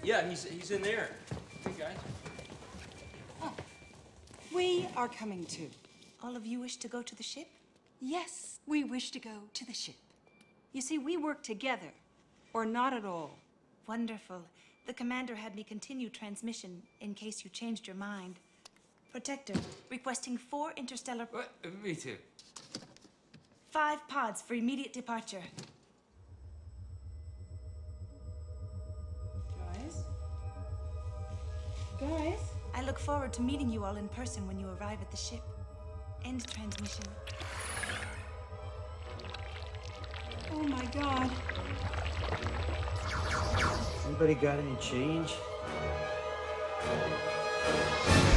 Yeah, he's in there. Hey, guys. Oh. We are coming too. All of you wish to go to the ship? Yes, we wish to go to the ship. You see, we work together, or not at all. Wonderful. The commander had me continue transmission in case you changed your mind. Protector, requesting 4 interstellar... What? Me too. 5 pods for immediate departure. Guys? I look forward to meeting you all in person when you arrive at the ship. End transmission. Oh my God. Anybody got any change?